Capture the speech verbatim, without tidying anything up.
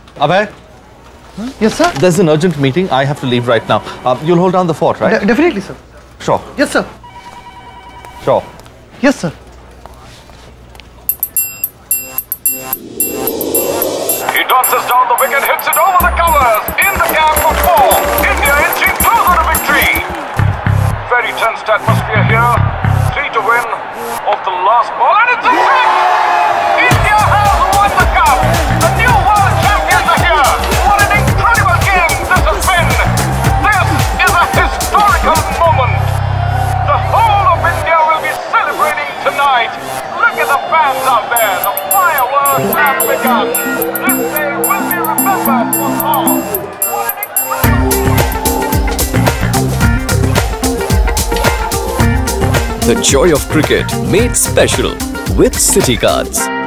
Abhay? Huh? Yes, sir? There's an urgent meeting. I have to leave right now. Uh, you'll hold down the fort, right? De definitely, sir. Sure. Yes, sir. Sure. Yes, sir. He dances down the wicket, hits it over the covers. In the gap for four. India inching closer to victory. Very tense atmosphere here. Three to win off the last ball, and it's a six! India has won the cup. The new world champions are here. What an incredible game this has been. This is a historical moment. The whole of India will be celebrating tonight. Look at the fans out there. The fireworks have begun. This day will be remembered for all. What an incredible... The joy of cricket made special with City Cards.